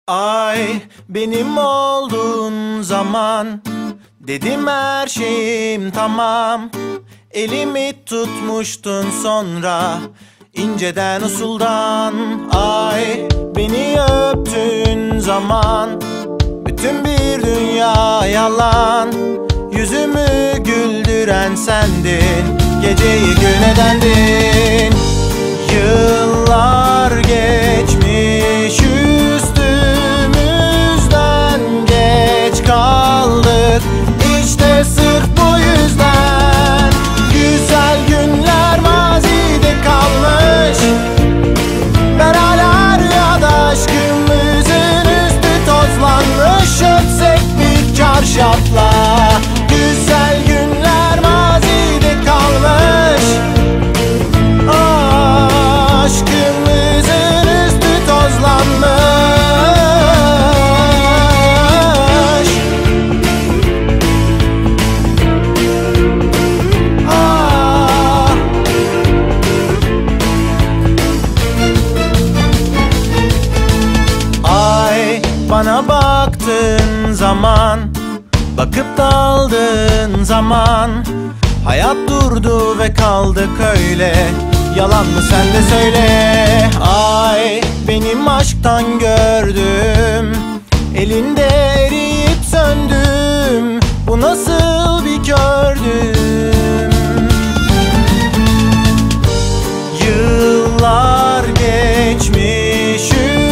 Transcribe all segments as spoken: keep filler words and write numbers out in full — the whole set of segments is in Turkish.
Ay benim olduğun zaman dedim her şeyim tamam. Elimi tutmuştun sonra inceden usuldan. Ay beni öptüğün zaman bütün bir dünya yalan. Yüzümü güldüren sendin, geceyi gün edendin. Yıllar geçmiş üstümüzden, geç kaldık işte sırf bu yüzden. Güzel günler mazide kalmış, ben hala rüyada aşkımızın üstü tozlanmış. Öpsek bir çarşafla, güzel günler mazide kalmış. Aşkımızın üstü tozlanmış. Ah. Ay bana baktığın zaman, bakıp daldığın zaman, hayat durdu ve kaldık öyle. Yalan mı sen de söyle. Ay benim aşktan gördüm, elinde eriyip söndüm. Bu nasıl bir kördüm. Yıllar geçmiş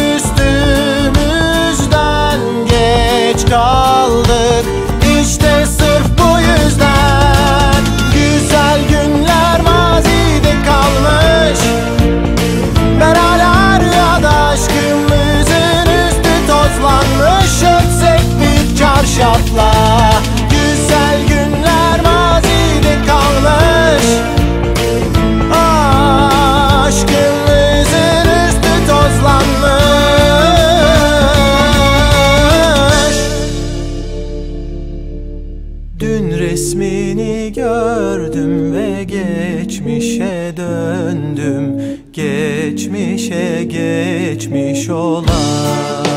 üstümüzden, geç kaldık işte sırf bu yüzden. Güzel günler mazide kalmış, ben hala rüyada aşkımızın üstü tozlanmış. Öpsek bir çarşafla, güzel günler mazide kalmış. Aşkımızın üstü tozlanmış. Dün resmini gördüm ve geçmişe döndüm. Geçmişe geçmiş olan.